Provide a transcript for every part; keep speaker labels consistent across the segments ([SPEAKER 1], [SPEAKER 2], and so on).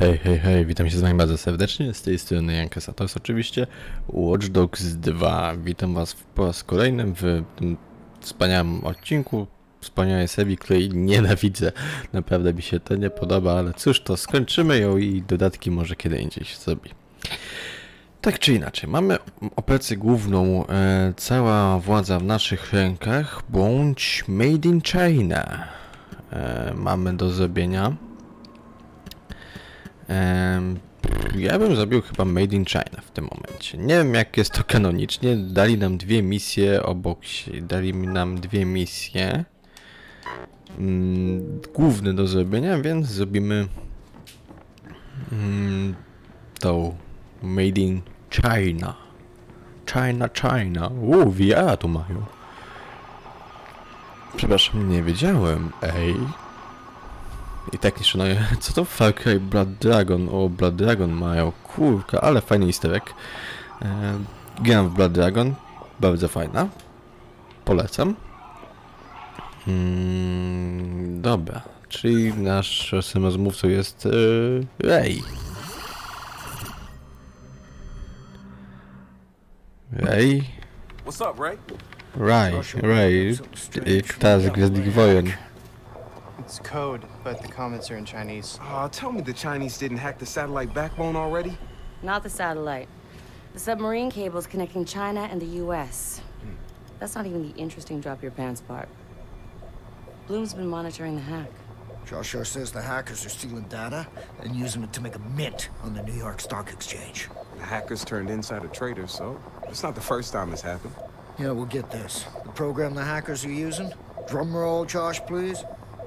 [SPEAKER 1] Hej, hej, hej, witam się z wami bardzo serdecznie, z tej strony Jankes, a to jest oczywiście Watch Dogs 2. Witam was po raz kolejny w tym wspaniałym odcinku, wspaniałej serii, której nienawidzę. Naprawdę mi się to nie podoba, ale cóż, to skończymy ją i dodatki może kiedy indziej się zrobi. Tak czy inaczej, mamy operację główną, cała władza w naszych rękach, bądź Made in China. Mamy do zrobienia. Ja bym zrobił chyba Made in China w tym momencie. Nie wiem, jak jest to kanonicznie. Dali nam dwie misje obok siebie. Dali nam dwie misje główne do zrobienia, więc zrobimy tą Made in China. China. VR tu mają. Przepraszam, nie wiedziałem. Ej. I tak nie szanuję. Co to Far Cry Blood Dragon? O, Blood Dragon mają. Kurka, ale fajny easter egg. Gram w Blood Dragon. Bardzo fajna. Polecam. Dobra. Czyli nasz rozmówcą jest Ray. Ray?
[SPEAKER 2] What's up, Ray?
[SPEAKER 1] Ray. Ta z Gwiezdnych Wojen.
[SPEAKER 3] It's code, but the comments are in Chinese.
[SPEAKER 2] Tell me the Chinese didn't hack the satellite backbone already?
[SPEAKER 4] Not the satellite. The submarine cables connecting China and the U.S. That's not even the interesting drop your pants part. Bloom's been monitoring the hack.
[SPEAKER 5] Joshua says the hackers are stealing data and using it to make a mint on the New York Stock Exchange.
[SPEAKER 2] The hackers turned insider traders, so it's not the first time it's happened.
[SPEAKER 5] Yeah, we'll get this. The program the hackers are using? Drum roll, Josh, please.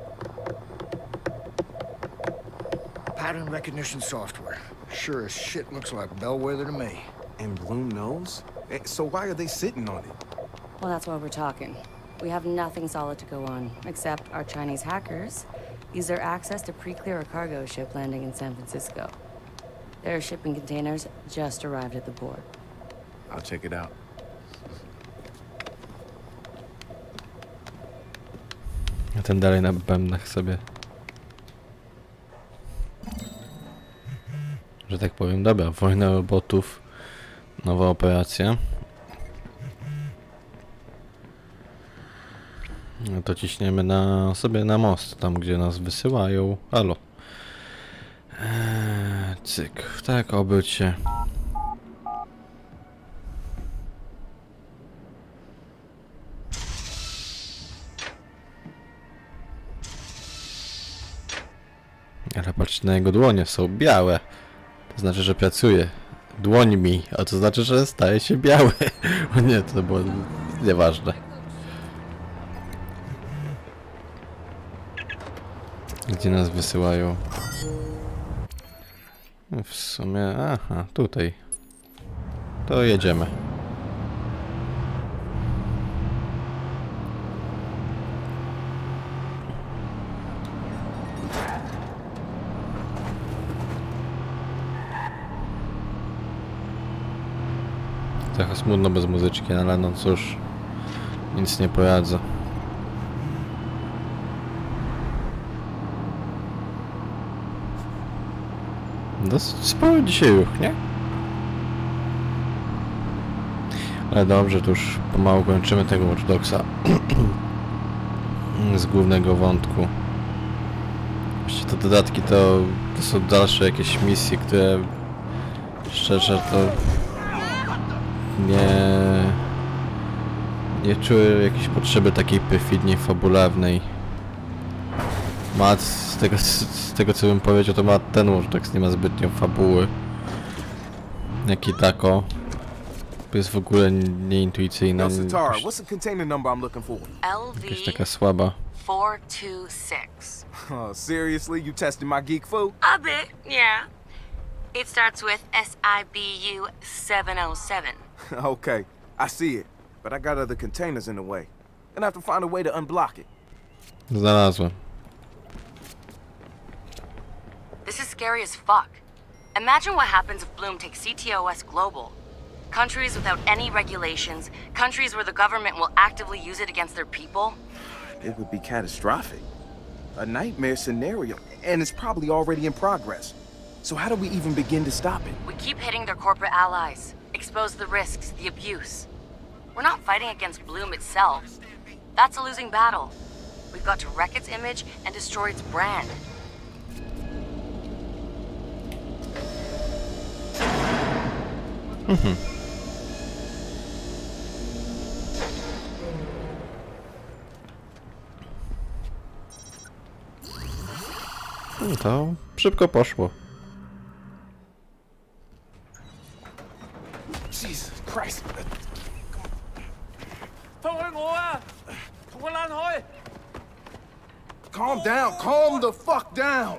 [SPEAKER 5] Pattern recognition software. Sure as shit looks like Bellwether to me.
[SPEAKER 2] And Bloom knows? So why are they sitting on it?
[SPEAKER 4] Well, that's why we're talking. We have nothing solid to go on, except our Chinese hackers use their access to pre-clear a cargo ship landing in San Francisco. Their shipping containers just arrived at the port.
[SPEAKER 2] I'll check it out.
[SPEAKER 1] A ten dalej na bębnach sobie. Że tak powiem, dobra, wojna robotów, nowa operacja. No to ciśniemy sobie na most, tam gdzie nas wysyłają. Halo. Cyk, tak, obróć się. Ale patrz, na jego dłonie są białe. To znaczy, że pracuje dłońmi, a to znaczy, że staje się biały. O nie, to było nieważne. Gdzie nas wysyłają? W sumie... Aha, tutaj. To jedziemy. Trochę smutno bez muzyczki, ale no cóż, nic nie poradzę. Dosyć sporo dzisiaj ruch, nie? Ale dobrze, to już pomału kończymy tego Watch Dogsa z głównego wątku. Właściwie te dodatki to są dalsze jakieś misje, które szczerze to nie czuję jakiejś potrzeby takiej perfidnie fabularnej. Z tego co bym powiedział, to ma ten Watch Dogs nie ma zbytnio fabuły. Jak i tako. To jest w ogóle nieintuicyjna. Jakaś taka słaba.
[SPEAKER 4] 426.
[SPEAKER 2] Seriously? You tested my geek food?
[SPEAKER 4] A bit, yeah. It starts with SIBU 707.
[SPEAKER 2] Okay, I see it. But I got other containers in the way. Gonna have to find a way to unblock it.
[SPEAKER 1] Znalazłem.
[SPEAKER 4] This is scary as fuck. Imagine what happens if Bloom takes CTOS global. Countries without any regulations, countries where the government will actively use it against their people.
[SPEAKER 2] It would be catastrophic. A nightmare scenario, and it's probably already in progress. So how do we even begin to stop it?
[SPEAKER 4] We keep hitting their corporate allies, expose the risks, the abuse. We're not fighting against Bloom itself. That's a losing battle. We've got to wreck its image and destroy its brand.
[SPEAKER 1] No to szybko poszło.
[SPEAKER 2] Jesus Christ. Calm down. Calm the fuck down.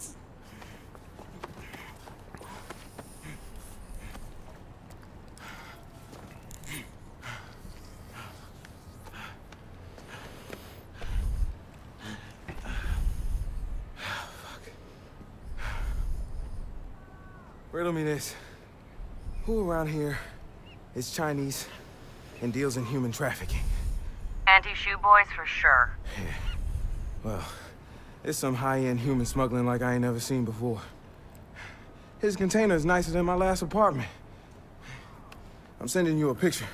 [SPEAKER 2] Riddle me this. Who around here is Chinese and deals in human trafficking?
[SPEAKER 4] Anti-shoe boys for sure.
[SPEAKER 2] Well, it's some high-end human smuggling like I ain't never seen before. His container is nicer than my last apartment. I'm sending you a picture.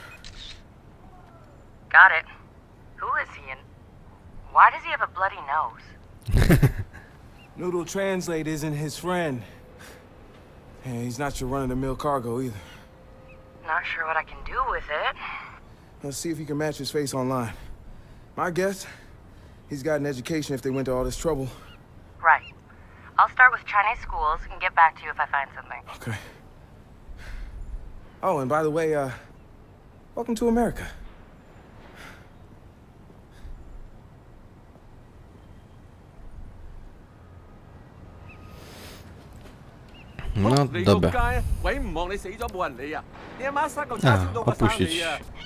[SPEAKER 4] Got it. Who is he and why does he have a bloody nose?
[SPEAKER 2] Noodle Translate isn't his friend. And he's not your run-of-the-mill cargo either.
[SPEAKER 4] Not sure what I can do with it.
[SPEAKER 2] Let's see if you can match his face online. My guess, he's got an education if they went to all this trouble.
[SPEAKER 4] Right. I'll start with Chinese schools and get back to you if I find something.
[SPEAKER 2] Okay. Oh, and by the way, welcome to America.
[SPEAKER 1] No dobra. Opuścić.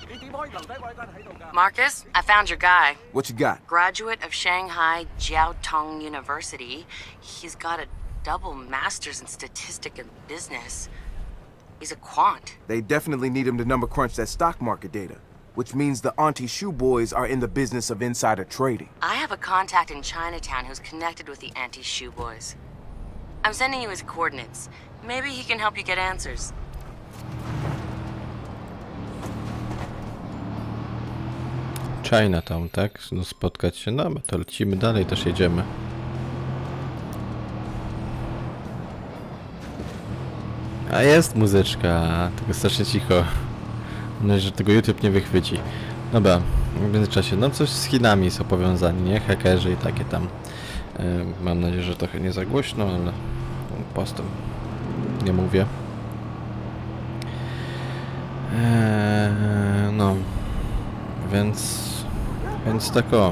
[SPEAKER 4] Marcus, I found your guy.
[SPEAKER 2] What you got?
[SPEAKER 4] Graduate of Shanghai Jiaotong University. He's got a double master's in statistics and business. He's a quant.
[SPEAKER 2] They definitely need him to number crunch that stock market data, which means the Auntie Shoe Boys are in the business of insider trading.
[SPEAKER 4] I have a contact in Chinatown who's connected with the Anti-Shoe Boys. I'm sending you his coordinates. Maybe he can help you get answers.
[SPEAKER 1] Chinatown, tak? No spotkać się. No, to lecimy dalej, też jedziemy. A jest muzyczka, tylko strasznie cicho. Mam nadzieję, że tego YouTube nie wychwyci. Dobra, w międzyczasie, no coś z Chinami są powiązani, nie? Hakerzy i takie tam. Mam nadzieję, że trochę nie za głośno, ale postęp nie mówię. No, więc tak o.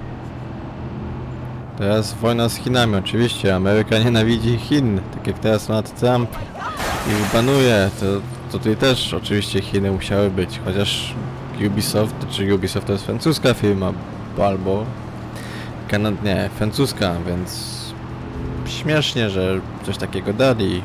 [SPEAKER 1] Teraz wojna z Chinami, oczywiście. Ameryka nienawidzi Chin, tak jak teraz Donald Trump ich banuje. To tutaj też oczywiście Chiny musiały być, chociaż Ubisoft, czy Ubisoft to jest francuska firma, albo nie, francuska, więc śmiesznie, że coś takiego dali.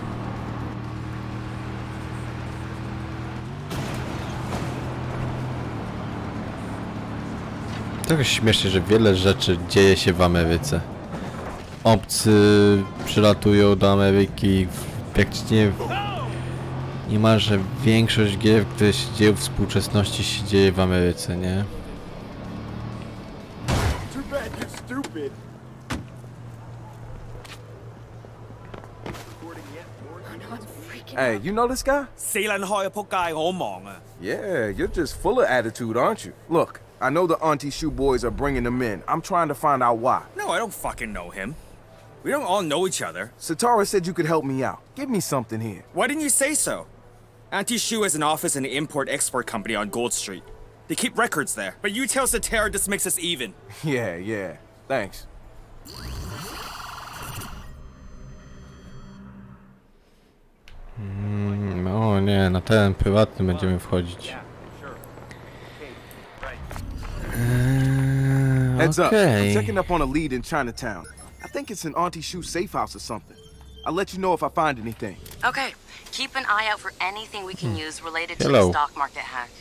[SPEAKER 1] Trochę śmiesznie, że wiele rzeczy dzieje się w Ameryce. Obcy przylatują do Ameryki, praktycznie niemalże większość gier, które się dzieją w współczesności, się dzieje w Ameryce, nie?
[SPEAKER 2] Hey, you know this guy?
[SPEAKER 6] 死撚開啊！仆街，我好忙啊！
[SPEAKER 2] Yeah, you're just full of attitude, aren't you? Look, I know the Auntie Shoe Boys are bringing them in. I'm trying to find out why.
[SPEAKER 6] No, I don't fucking know him. We don't all know each other.
[SPEAKER 2] Satara said you could help me out. Give me something here.
[SPEAKER 6] Why didn't you say so? Anti-Shoe has an office in the import-export company on Gold Street. They keep records there. But you tell Satara this makes us even.
[SPEAKER 2] Yeah. Thanks.
[SPEAKER 1] O nie, na teren prywatny będziemy wchodzić.
[SPEAKER 2] Heads up. I'm
[SPEAKER 1] Okej.
[SPEAKER 2] checking up on a lead in Chinatown. I think it's an Auntie Shoe safe house or something. I'll let you know if I find anything.
[SPEAKER 4] Okay, keep an eye out for anything we can use related to
[SPEAKER 1] Hello.
[SPEAKER 4] the stock market hack.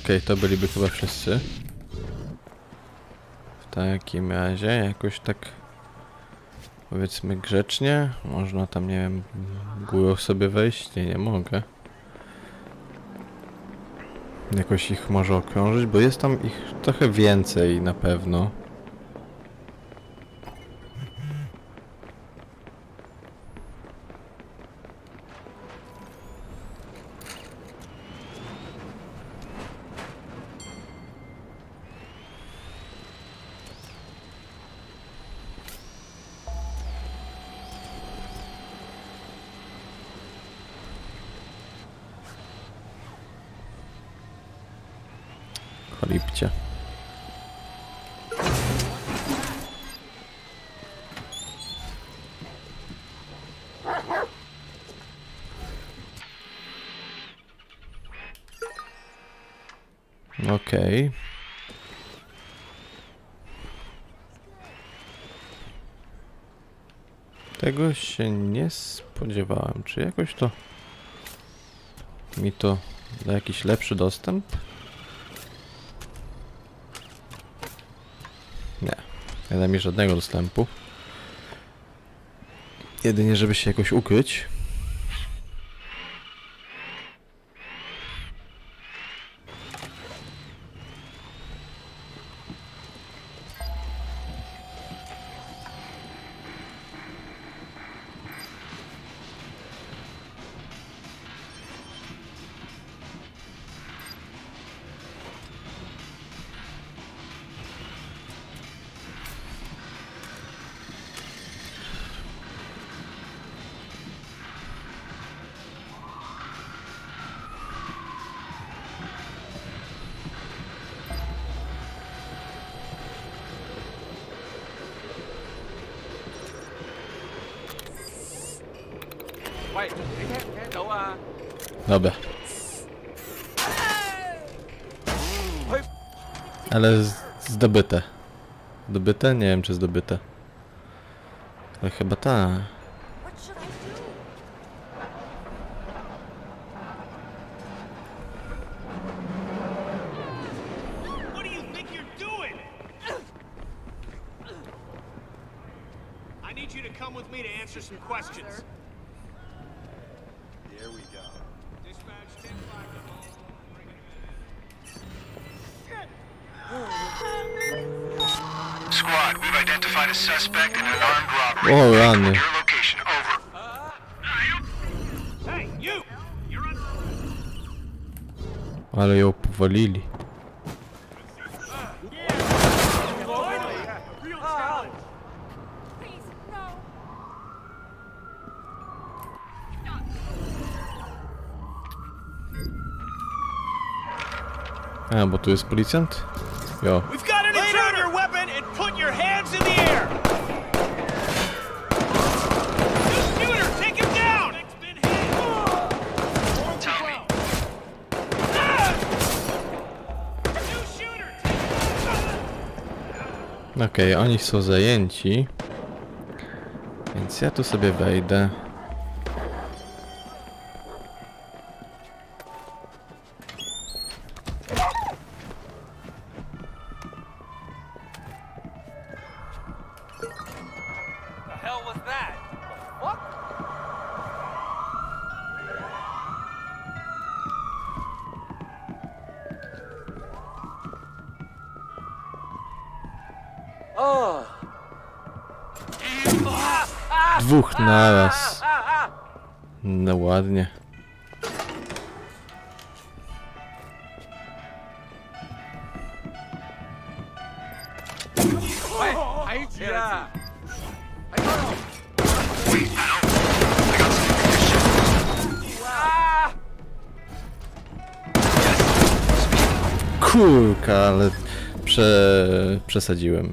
[SPEAKER 1] Okej, to byliby chyba wszyscy. W takim razie jakoś tak powiedzmy grzecznie. Można tam, nie wiem, górą sobie wejść? Nie mogę. Jakoś ich może okrążyć, bo jest tam ich trochę więcej na pewno. Cholipcie. Okej. Tego się nie spodziewałem. Czy jakoś to mi to da jakiś lepszy dostęp? Nie. Nie da mi żadnego dostępu. Jedynie, żeby się jakoś ukryć. Dobra. Ale zdobyte. Zdobyte? Nie wiem, czy zdobyte. Ale chyba ta.
[SPEAKER 7] I need you to come with me to answer some questions. Here we go. Dispatch 10-5 to home.
[SPEAKER 8] Squad, we've identified a suspect in an armed robbery.
[SPEAKER 1] O rany.
[SPEAKER 8] Your location, over.
[SPEAKER 7] Hey, you! You're on.
[SPEAKER 1] Ale ją powalili.
[SPEAKER 7] Real challenge.
[SPEAKER 1] A, bo tu jest policjant? Jo.
[SPEAKER 7] We've got an intruder! Lay down your weapon and put your hands in the air! Shooter, take him down!
[SPEAKER 8] Tommy.
[SPEAKER 7] Shooter,
[SPEAKER 1] Okej, oni są zajęci. Więc ja tu sobie wejdę. Dwóch naraz. No ładnie. Kurka, ale przesadziłem.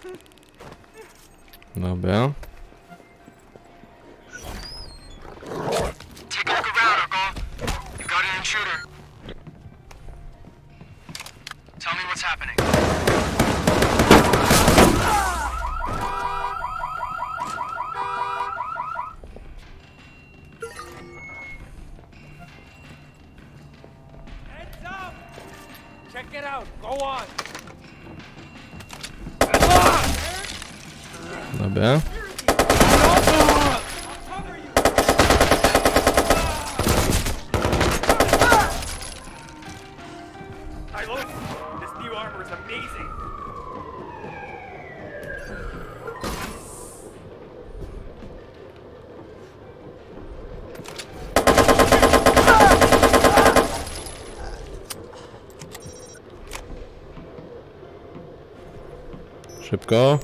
[SPEAKER 1] Dobra.
[SPEAKER 8] Take a look around, Uncle. You got an intruder. Tell me what's happening.
[SPEAKER 7] Heads up! Check it out. Go on.
[SPEAKER 1] Dobra.
[SPEAKER 7] Hi, look. This new armor is amazing.
[SPEAKER 1] Szybko.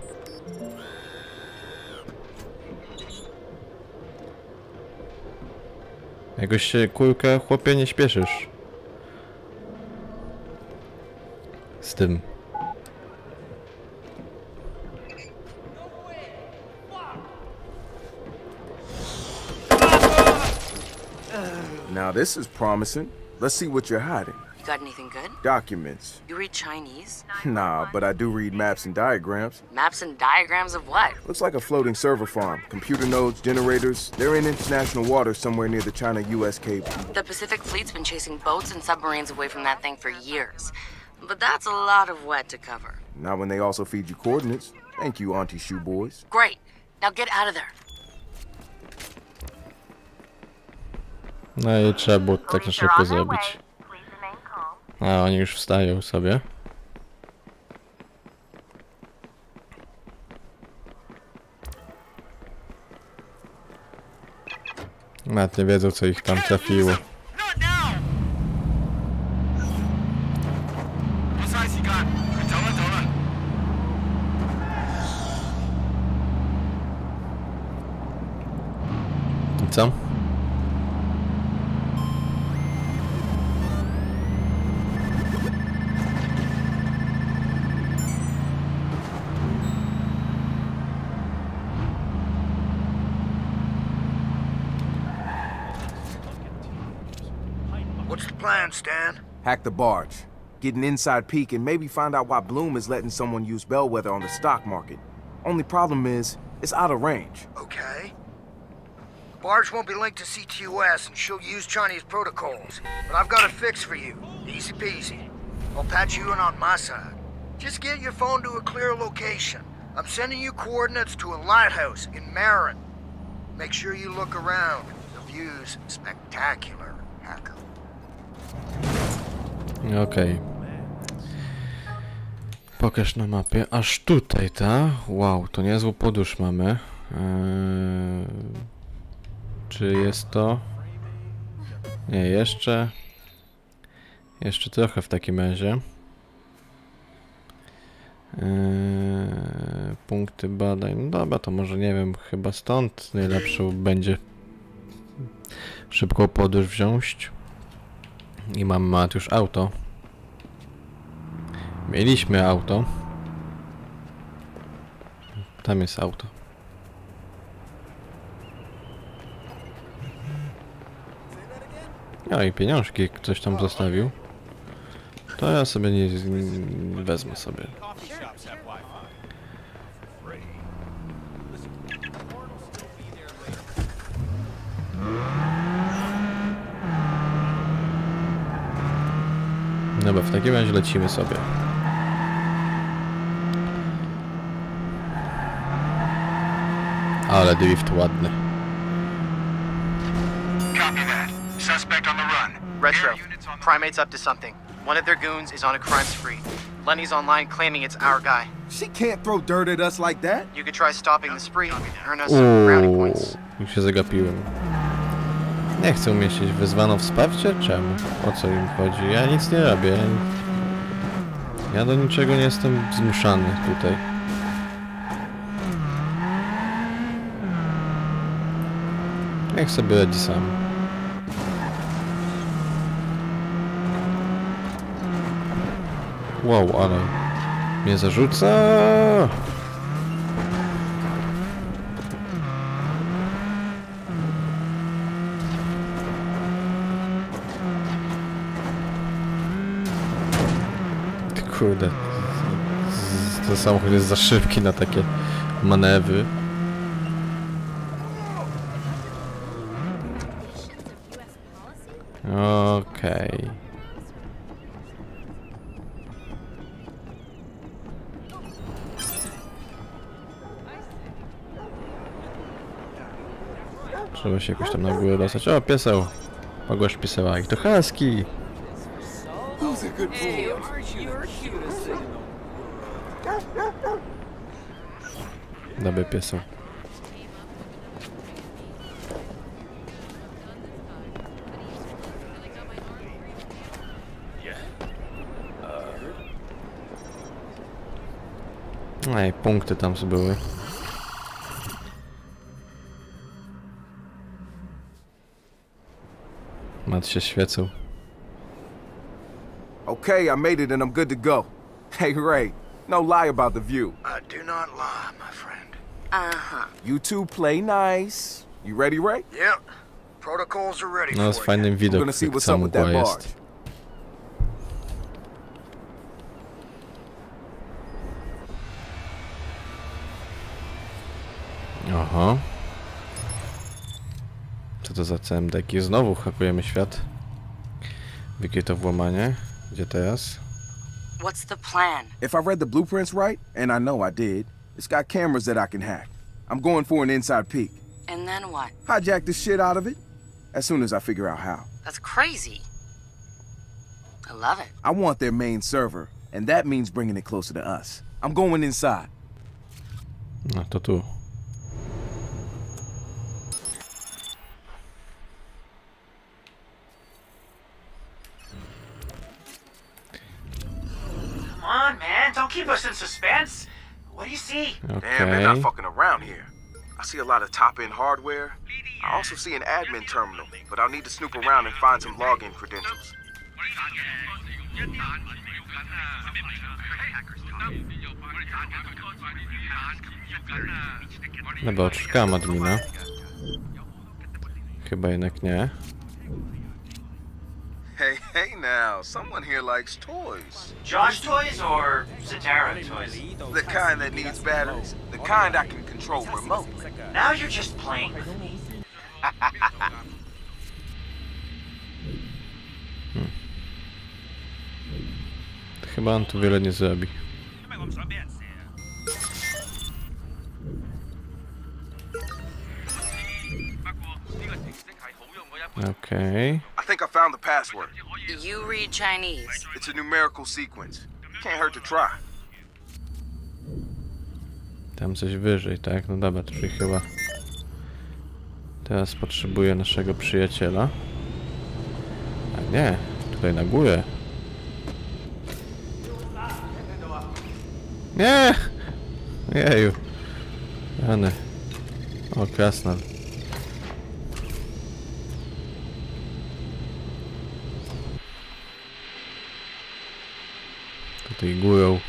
[SPEAKER 1] Jakoś się, kurka, chłopie, nie śpieszysz. Z tym.
[SPEAKER 2] Now this is promising. Let's see what you're hiding.
[SPEAKER 4] You got anything good?
[SPEAKER 2] Documents.
[SPEAKER 4] You read Chinese?
[SPEAKER 2] Nah, but I do read maps and diagrams.
[SPEAKER 4] Maps and diagrams of what?
[SPEAKER 2] Looks like a floating server farm. Computer nodes, generators. They're in international waters somewhere near the China-US cable.
[SPEAKER 4] The Pacific Fleet's been chasing boats and submarines away from that thing for years. But that's a lot of wet to cover.
[SPEAKER 2] Not when they also feed you coordinates. Thank you, Auntie Shoe Boys.
[SPEAKER 4] Great. Now get out of there.
[SPEAKER 1] No i trzeba było tak na szybko zrobić. A oni już wstają sobie. Nawet nie wiedzą, co ich tam trafiło. I co?
[SPEAKER 5] What's the plan, Stan?
[SPEAKER 2] Hack the barge. Get an inside peek and maybe find out why Bloom is letting someone use Bellwether on the stock market. Only problem is, it's out of range.
[SPEAKER 5] Okay. The barge won't be linked to CTOS and she'll use Chinese protocols. But I've got a fix for you. Easy peasy. I'll patch you in on my side. Just get your phone to a clear location. I'm sending you coordinates to a lighthouse in Marin. Make sure you look around. The view's spectacular, hacker.
[SPEAKER 1] Okej. Pokaż na mapie. Aż tutaj, ta? Wow, to niezłą podróż mamy. Czy jest to? Nie, jeszcze. Jeszcze trochę w takim razie. Punkty badań. No dobra, to może nie wiem, chyba stąd najlepszą będzie szybką podróż wziąć. I mamy już auto. Mieliśmy auto. Tam jest auto. No i pieniążki ktoś tam zostawił. To ja sobie nie wezmę sobie. Dobra, w takim razie lecimy sobie. Ale drift ładny.
[SPEAKER 8] Copy that. Suspect on the run.
[SPEAKER 3] Retro. Primate's up to something. One of their goons is on a crime spree. Lenny's online claiming it's our guy.
[SPEAKER 2] She can't throw dirt at us like that.
[SPEAKER 3] You could try stopping the spree, earn us some brownie points.
[SPEAKER 1] Już się zagapiłem. Nie chcę umieścić wezwano wsparcie? Czemu? O co im chodzi? Ja nic nie robię. Ja do niczego nie jestem zmuszany tutaj. Niech sobie radzi sam. Wow, ale mnie zarzuca. Kurde. Ten samochód jest za szybki na takie manewry. Okej. Trzeba się jakoś tam na górę dostać. O, pieseł! Pogłasz pieseła. I to husky! Dobry pieseł. Ej, punkty tam były. Mat się świecą.
[SPEAKER 2] Okay, I made it and I'm good to go. Hey, Ray, no lie about the view.
[SPEAKER 5] I do not lie, my friend.
[SPEAKER 4] Uh-huh.
[SPEAKER 2] You two play nice. You ready, Ray?
[SPEAKER 5] Yep. Protocols are ready
[SPEAKER 1] No, jest
[SPEAKER 5] for
[SPEAKER 1] fajny
[SPEAKER 5] you.
[SPEAKER 2] I'm
[SPEAKER 1] widok,
[SPEAKER 2] gonna see
[SPEAKER 1] jak
[SPEAKER 2] what's up with
[SPEAKER 1] ta
[SPEAKER 2] that
[SPEAKER 1] mgła
[SPEAKER 2] barge.
[SPEAKER 1] jest. Aha. Co to za CMD-ki? Znowu hakujemy świat. W jakie to włamanie? Gdzie teraz?
[SPEAKER 4] What's the plan?
[SPEAKER 2] If I read the blueprints right, and I know I did, it's got cameras that I can hack. I'm going for an inside peek.
[SPEAKER 4] And then what?
[SPEAKER 2] Hijack the shit out of it as soon as I figure out how.
[SPEAKER 4] That's crazy. I love it.
[SPEAKER 2] I want their main server, and that means bringing it closer to us. I'm going inside.
[SPEAKER 1] No to tu.
[SPEAKER 7] Come on, man. Don't keep us in suspense. What do you see?
[SPEAKER 2] Damn, they're not
[SPEAKER 1] Okay.
[SPEAKER 2] fucking around here. I see a lot of top-end hardware. I also see an admin terminal, but I'll need to snoop around and find some login credentials.
[SPEAKER 1] Dobra, odszukałem admina. Chyba jednak nie.
[SPEAKER 2] Hey, hey now, someone here likes toys.
[SPEAKER 7] Josh toys or Zatara toys?
[SPEAKER 2] The kind that needs batteries. The kind I can control remotely.
[SPEAKER 7] Now you're just playing with me.
[SPEAKER 1] Chyba on tu wiele nie zrobi. Okay.
[SPEAKER 2] I think I found the password.
[SPEAKER 4] You read Chinese.
[SPEAKER 2] It's a numerical sequence. Can't hurt to try.
[SPEAKER 1] Tam coś wyżej, tak? No dobra, to czyli chyba... Teraz potrzebuję naszego przyjaciela. A nie, tutaj na górę. Nie! Jeju. Rany. O, krasnal. Tutaj górą.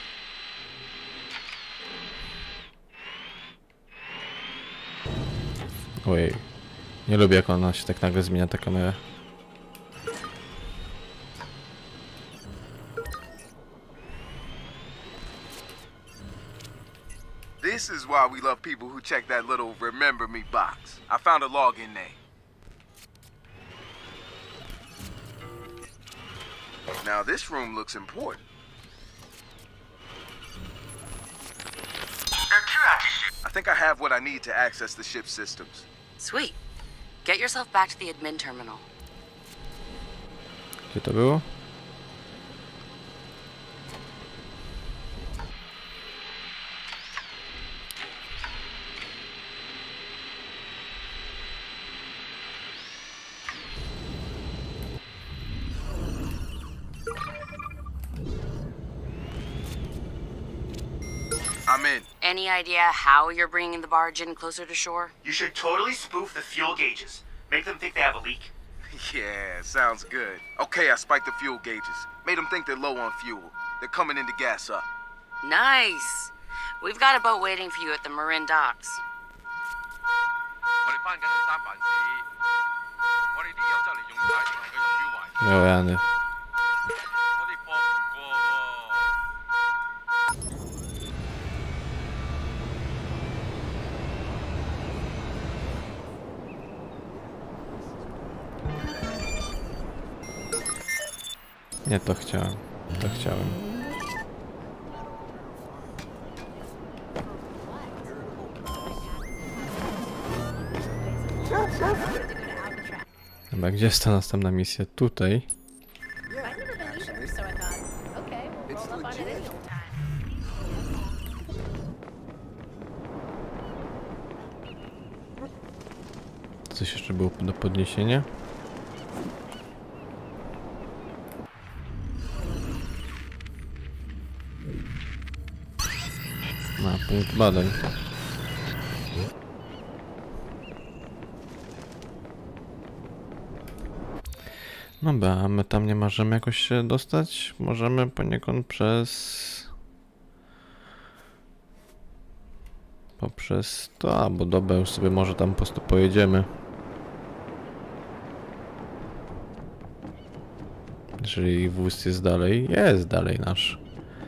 [SPEAKER 1] Ojej. Nie lubię, jak ona się tak nagle zmienia, ta kamera.
[SPEAKER 2] This is why we love people who check that little remember me box. I found a login name. Now this room looks important. I think I have what I need to access the ship's systems.
[SPEAKER 4] Sweet. Get yourself back to the admin terminal.
[SPEAKER 1] Gdzie to było?
[SPEAKER 2] I'm in.
[SPEAKER 4] Any idea how you're bringing the barge in closer to shore?
[SPEAKER 7] You should totally spoof the fuel gauges. Make them think they have a leak.
[SPEAKER 2] Yeah, sounds good. Okay, I spiked the fuel gauges. Made them think they're low on fuel. They're coming in to gas up.
[SPEAKER 4] Nice. We've got a boat waiting for you at the Marin docks.
[SPEAKER 1] O rany. Nie, to chciałem. To chciałem. Dobra, gdzie jest ta następna misja? Tutaj. Coś jeszcze było do podniesienia? Punkt badań. Dobra, a my tam nie możemy jakoś się dostać? Możemy poniekąd poprzez to, albo dobra, już sobie może tam po prostu pojedziemy. Jeżeli wóz jest dalej, jest dalej nasz.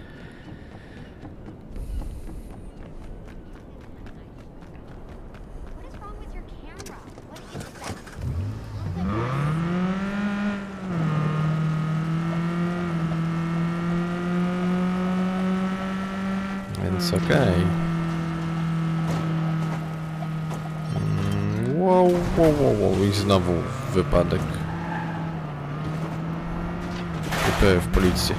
[SPEAKER 1] Więc okej. Wow, i znowu wypadek. Wypełnię w policję.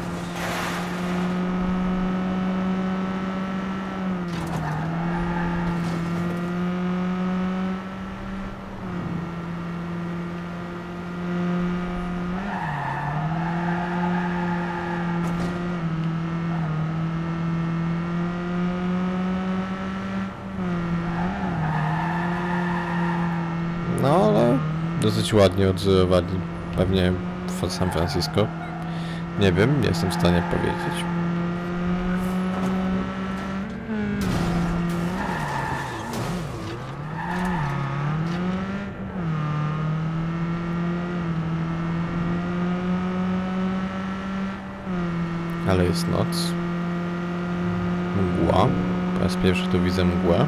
[SPEAKER 1] No, ale dosyć ładnie odzorowali. Pewnie w San Francisco. Nie wiem, nie jestem w stanie powiedzieć. Ale jest noc. Mgła. Po raz pierwszy tu widzę mgłę.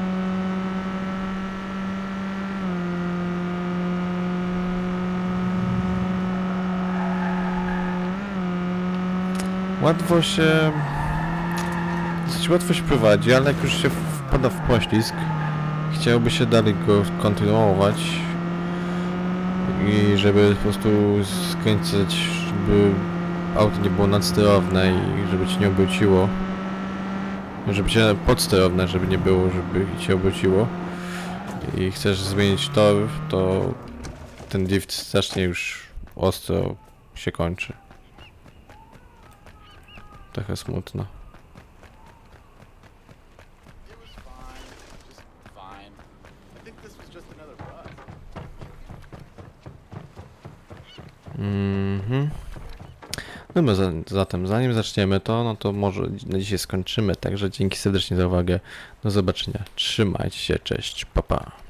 [SPEAKER 1] Dosyć łatwo się prowadzi, ale jak już się wpada w poślizg, chciałoby się dalej go kontynuować i żeby po prostu skręcać, żeby auto nie było nadsterowne i żeby cię nie obróciło, żeby cię podsterowne, żeby nie było, żeby cię obróciło i chcesz zmienić tor, to ten drift strasznie już ostro się kończy. Trochę smutno. Dobra, zatem zanim zaczniemy to, no to może na dzisiaj skończymy, także dzięki serdecznie za uwagę, do zobaczenia, trzymajcie się, cześć, pa pa.